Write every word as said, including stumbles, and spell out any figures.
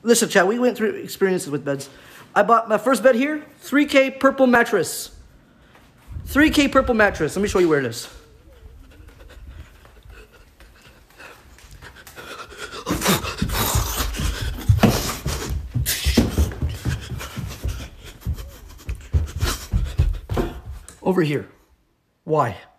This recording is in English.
Listen, Chad, we went through experiences with beds. I bought my first bed here, three K purple mattress. three K purple mattress. Let me show you where it is. Over here. Why?